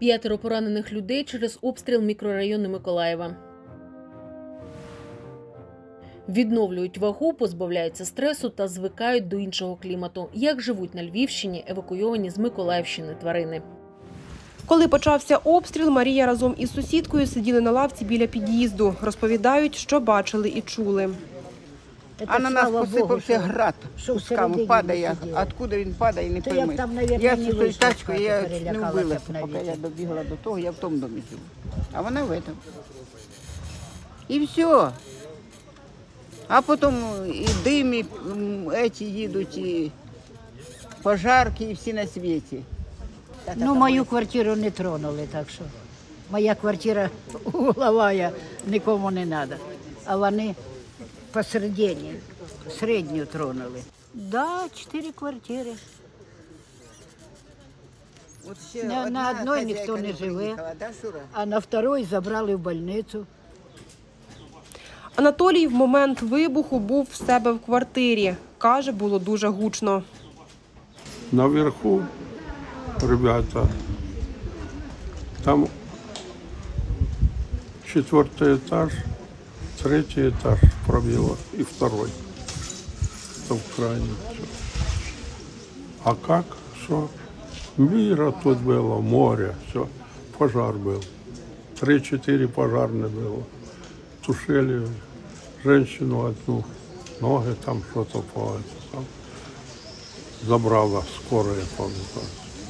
5 поранених людей через обстріл мікрорайону Миколаєва. Відновлюють вагу, позбавляються стресу та звикають до іншого клімату. Як живуть на Львівщині евакуйовані з Миколаївщини тварини. Коли почався обстріл, Марія разом із сусідкою сиділи на лавці біля під'їзду. Розповідають, що бачили і чули. А на нас посипався град, кусками падає. Откуда він падає, не поймеш. Я з цією тачкою, я не вбилася, поки я добігла до того, я в тому домі живу. А вона в цьому. І все. А потім і дим, і ці їдуть, і пожарки, і всі на світі. Ну, мою квартиру не тронули, так що. Моя квартира угловая, нікому не треба. А вони посередині, середню тронули. Да, 4 квартири. На одній ніхто не живе, а на другій забрали в больницю. Анатолій в момент вибуху був в себе в квартирі. Каже, було дуже гучно. Наверху, ребята, там 4-й этаж, 3-й этаж пробило и 2-й. Там крайний. А как? Что? Мира тут было, море, все. Пожар был. 3-4 пожарных было. Тушили женщину одну, ноги там что-то там. Забрала скорая, пам'ятаю.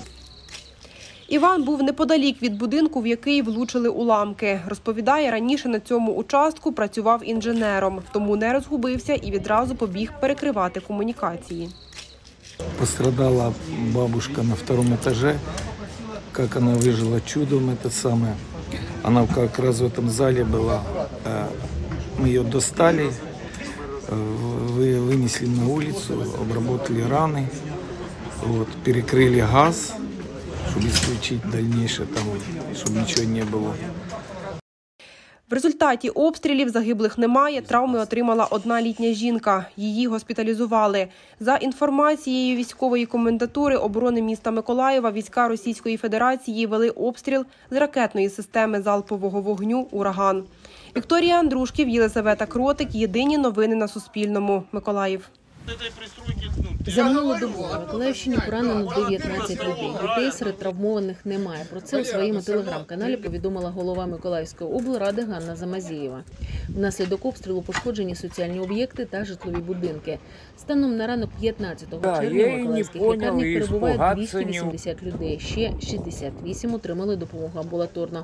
Іван був неподалік від будинку, в який влучили уламки. Розповідає, раніше на цьому участку працював інженером, тому не розгубився і відразу побіг перекривати комунікації. Пострадала бабушка на 2-м этаже. Как она выжила чудом, это самое. Она как раз в этом зале была. Мы ее достали, вынесли на улицу, обработали раны, вот, перекрыли газ, чтобы исключить дальнейшее, там, чтобы ничего не было. В результаті обстрілів загиблих немає, травми отримала одна літня жінка. Її госпіталізували. За інформацією військової комендатури оборони міста Миколаєва, війська Російської Федерації вели обстріл з ракетної системи залпового вогню «Ураган». Вікторія Андрушків, Єлизавета Кротик. Єдині новини на Суспільному. Миколаїв. За минулу добу на Миколаївщині поранено 19 людей. Дітей серед травмованих немає. Про це у своєму телеграм-каналі повідомила голова Миколаївської облради Ганна Замазієва. Внаслідок обстрілу пошкоджені соціальні об'єкти та житлові будинки. Станом на ранок 15 червня в миколаївських лікарнях перебуває 280 людей. Ще 68 отримали допомогу амбулаторно.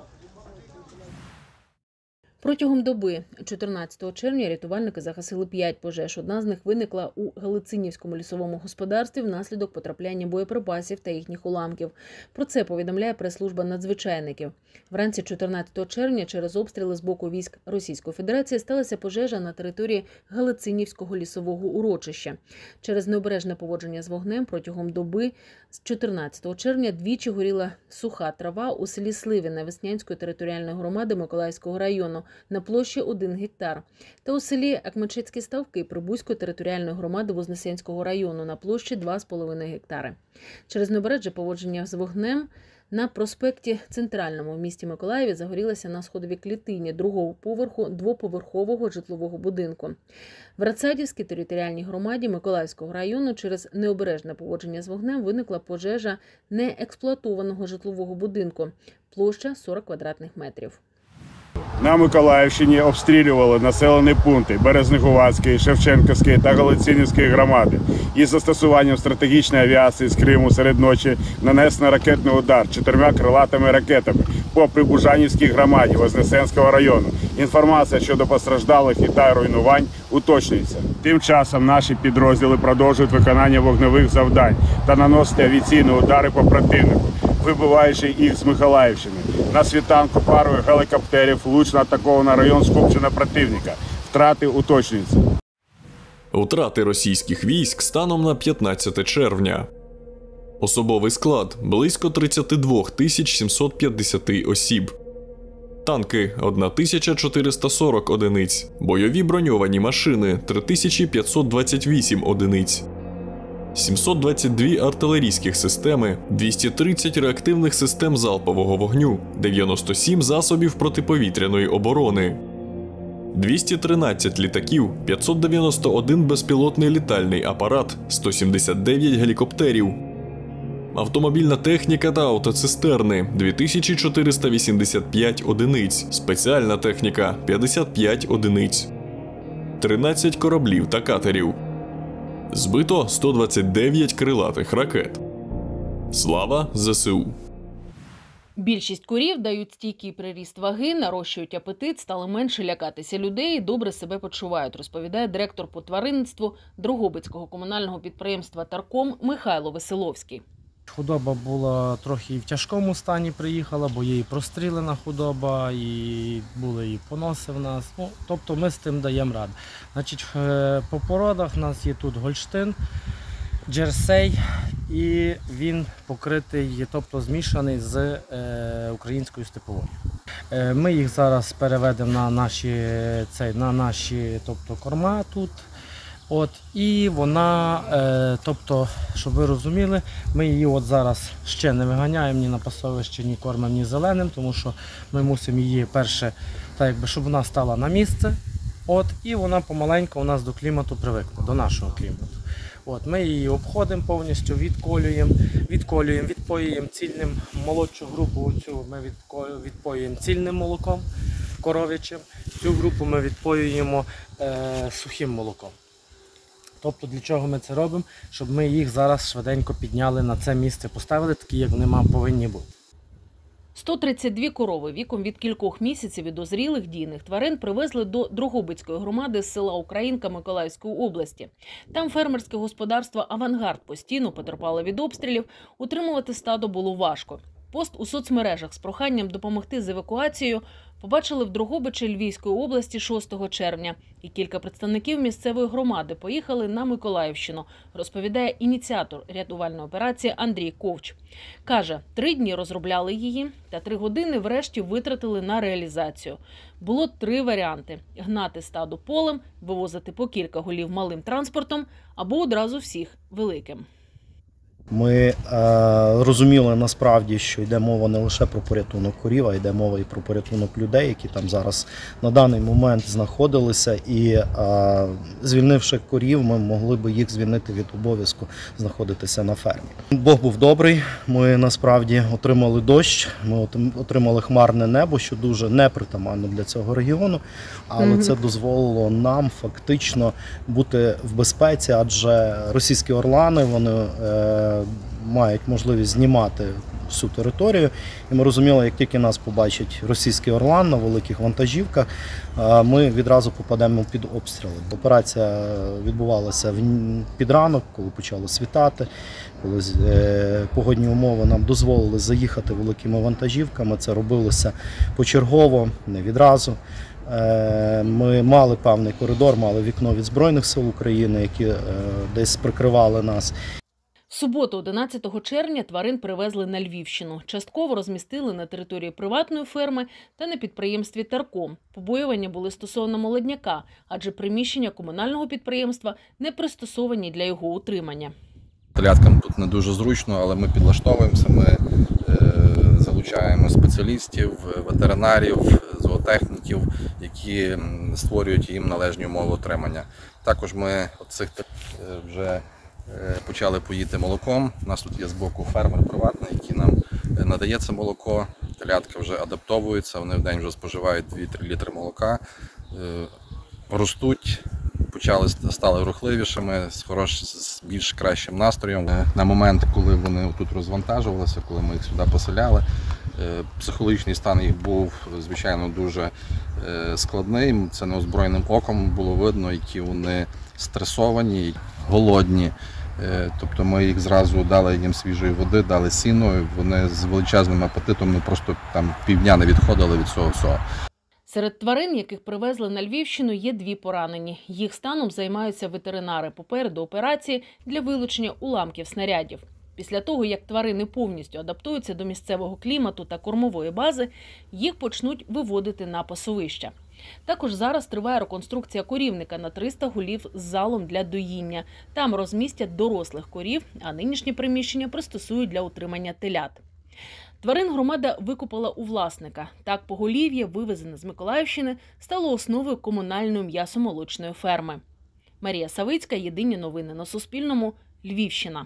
Протягом доби 14 червня рятувальники загасили 5 пожеж. Одна з них виникла у Галицинівському лісовому господарстві внаслідок потрапляння боєприпасів та їхніх уламків. Про це повідомляє прес-служба надзвичайників. Вранці 14 червня через обстріли з боку військ Російської Федерації сталася пожежа на території Галицинівського лісового урочища. Через необережне поводження з вогнем протягом доби з 14 червня двічі горіла суха трава у селі Сливіне Веснянської територіальної громади Миколаївського району на площі 1 гектар, та у селі Акмачицькі Ставки Прибузької територіальної громади Вознесенського району на площі 2,5 гектари. Через необережне поводження з вогнем на проспекті Центральному в місті Миколаєві загорілася на сходовій клітині 2-го поверху 2-поверхового житлового будинку. В Рацадівській територіальній громаді Миколаївського району через необережне поводження з вогнем виникла пожежа неексплуатованого житлового будинку. Площа 40 квадратних метрів. На Миколаївщині обстрілювали населені пункти Березнегуватської, Шевченківської та Галицинівської громади. Із застосуванням стратегічної авіації з Криму серед ночі нанесено ракетний удар 4 крилатими ракетами по Прибужанівській громаді Вознесенського району. Інформація щодо постраждалих і та руйнувань уточнюється. Тим часом наші підрозділи продовжують виконання вогневих завдань та наносити авіаційні удари по противнику, вибиваючи їх з Миколаївщини. На світанку парою гелікоптерів влучно атаковано район скупчення противника. Втрати уточнюються. Втрати російських військ станом на 15 червня. Особовий склад – близько 32 750 осіб. Танки – 1440 одиниць. Бойові броньовані машини – 3528 одиниць. 722 артилерійських системи, 230 реактивних систем залпового вогню, 97 засобів протиповітряної оборони, 213 літаків, 591 безпілотний літальний апарат, 179 гелікоптерів, автомобільна техніка та автоцистерни – 2485 одиниць, спеціальна техніка – 55 одиниць, 13 кораблів та катерів. Збито 129 крилатих ракет. Слава ЗСУ! Більшість курів дають стійкий приріст ваги, нарощують апетит, стали менше лякатися людей і добре себе почувають, розповідає директор по тваринництву Дрогобицького комунального підприємства «Тарком» Михайло Веселовський. Худоба була трохи і в тяжкому стані приїхала, бо є і прострілена худоба, і були і поноси в нас. Тобто ми з тим даємо раду. Значить, по породах в нас є тут Гольштин, Джерсей, і він покритий, тобто змішаний з українською степовою. Ми їх зараз переведемо на наші тобто, корма тут. І вона, тобто, щоб ви розуміли, ми її зараз ще не виганяємо ні на пасовище, ні кормимо, ні зеленим, тому що ми мусимо її перше, так якби, щоб вона стала на місце, і вона помаленьку у нас до клімату привикла, до нашого клімату. Ми її обходимо повністю, відколюємо, відпоюємо цільним, молодшу групу цю ми відпоюємо цільним молоком коров'ячим, цю групу ми відпоюємо сухим молоком. Тобто для чого ми це робимо? Щоб ми їх зараз швиденько підняли на це місце, поставили такі, як вони повинні бути. 132 корови віком від кількох місяців і дозрілих дійних тварин привезли до Дрогобицької громади з села Українка Миколаївської області. Там фермерське господарство «Авангард» постійно потерпало від обстрілів, утримувати стадо було важко. Пост у соцмережах з проханням допомогти з евакуацією побачили в Дрогобичі Львівської області 6 червня. І кілька представників місцевої громади поїхали на Миколаївщину, розповідає ініціатор рятувальної операції Андрій Ковч. Каже, 3 дні розробляли її та 3 години врешті витратили на реалізацію. Було 3 варіанти – гнати стадо полем, вивозити по кілька голів малим транспортом або одразу всіх великим. Ми розуміли насправді, що йде мова не лише про порятунок корів, а йде мова і про порятунок людей, які там зараз на даний момент знаходилися. І звільнивши корів, ми могли б їх звільнити від обов'язку знаходитися на фермі. Бог був добрий, ми насправді отримали дощ, ми отримали хмарне небо, що дуже непритаманно для цього регіону, але це дозволило нам фактично бути в безпеці, адже російські орлани, вони мають можливість знімати всю територію. І ми розуміли, як тільки нас побачить російський орлан на великих вантажівках, ми відразу попадемо під обстріли. Операція відбувалася під ранок, коли почало світати, коли погодні умови нам дозволили заїхати великими вантажівками. Це робилося почергово, не відразу. Ми мали певний коридор, мали вікно від Збройних сил України, які десь прикривали нас. В суботу, 11 червня, тварин привезли на Львівщину. Частково розмістили на території приватної ферми та на підприємстві «Тарком». Побоювання були стосовно молодняка, адже приміщення комунального підприємства не пристосовані для його утримання. Теляткам тут не дуже зручно, але ми підлаштовуємося, ми залучаємо спеціалістів, ветеринарів, зоотехніків, які створюють їм належні умови утримання. Також ми вже почали поїти молоком. У нас тут є збоку фермер приватний, який нам надає це молоко. Телятка вже адаптовуються, вони в день вже споживають 2-3 літри молока, ростуть, стали рухливішими, з більш кращим настроєм. На момент, коли вони тут розвантажувалися, коли ми їх сюди поселяли, психологічний стан їх був, звичайно, дуже складний. Це неозброєним оком було видно, які вони стресовані, голодні. Тобто ми їх зразу дали їм свіжої води, дали сіно, вони з величезним апетитом просто там півдня не відходили від цього всього. Серед тварин, яких привезли на Львівщину, є 2 поранені. Їх станом займаються ветеринари. Попереду операції для вилучення уламків снарядів. Після того, як тварини повністю адаптуються до місцевого клімату та кормової бази, їх почнуть виводити на пасовища. Також зараз триває реконструкція корівника на 300 голів з залом для доїння. Там розмістять дорослих корів, а нинішні приміщення пристосують для утримання телят. Тварин громада викупила у власника. Так поголів'я, вивезене з Миколаївщини, стало основою комунальної м'ясомолочної ферми. Марія Савицька, Єдині новини на Суспільному, Львівщина.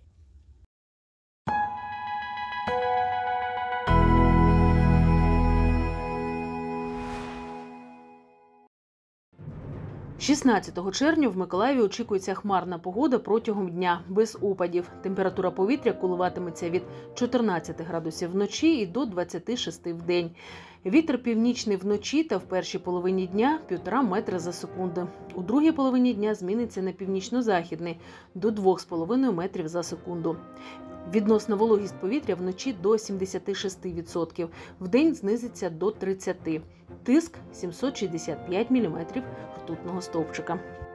16 червня в Миколаєві очікується хмарна погода протягом дня, без опадів. Температура повітря коливатиметься від 14 градусів вночі і до 26 в день. Вітер північний вночі та в першій половині дня – 1,5 метра за секунду. У другій половині дня зміниться на північно-західний – до 2,5 метрів за секунду. Відносна вологість повітря вночі до 76%, вдень знизиться до 30%. Тиск – 765 мм ртутного стовпчика.